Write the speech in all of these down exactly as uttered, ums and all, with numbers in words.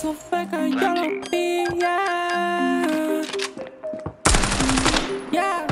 Eso fue que yo lo vi, yeah. Yeah.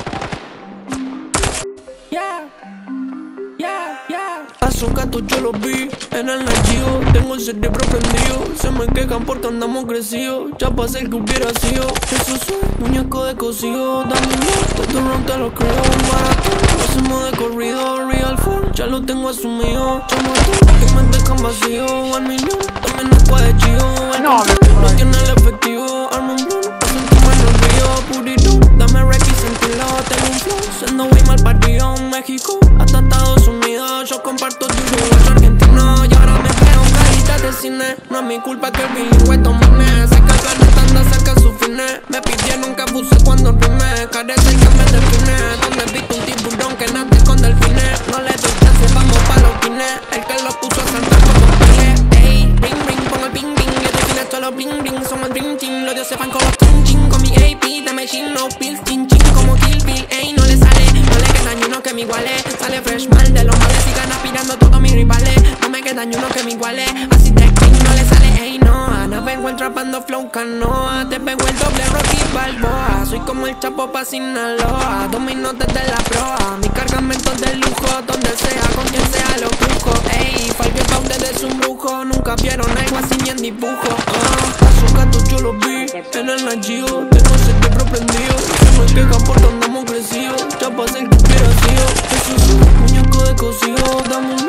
Yeah. Yeah, yeah. Azúcar, tú yo lo vi en el Nachio. Tengo el cerebro prendido. Se me quejan porque andamos crecidos. Ya pasé el que hubiera sido. Eso soy, muñeco de cocido. Dame un minuto, tu ron te lo creo. Un maratón, lo hacemos de corrido. Real fun, ya lo tengo asumido. Chamo tú, que me dejan vacío. Al millón, también no puede chido. No, no tiene el efectivo. Arma un blon, paso en tu mano el río. Purito, dame rec y sentirlo. Tengo un flow, siendo muy mal parido. México, hasta Estados Unidos. Yo comparto tu lugar argentino. Y ahora me creo un carita de cine. No es mi culpa que el bilingüe domine. Sé que el planeta anda cerca de su fines. Me pidieron que abuse cuando rime. Carece el que me define. Donde viste un tiburón que nace con delfines. No le doy chance, vamos pa' los pines. El que lo puso a saltar como pile. Ey, ring ring, pongo el ping ping. Estos cines solo bling bling. Somos el dream team. Los dioses van como ching ching. Con mi A P, dame chin, no pills, chin chin. Como Kill Bill, ey, no le sale. No le queda ni uno que me iguale. Sale fresh mal de los males. Sigan aspirando todos mis rivales. No me queda ni uno que me iguale. Así te clean, no le sale, ey, no. Ana vengo entrapando flow canoa. Te pego el doble Rocky Balboa. Soy como el Chapo pa' Sinaloa. Domino desde la proa. Mi cargamento de lujo. Donde sea, con quien sea lo crujo. Ey, Falque pa' ustedes es un brujo. Nunca vieron algo así ni en dibujo. uh, Azúcar, tú yo lo vi en el Nachio. Tengo el cerebro prendido. Se me quejan porque andamos crecidos. Ya pasé el que hubiera sido. Eso es un muñeco de cocido. Dame un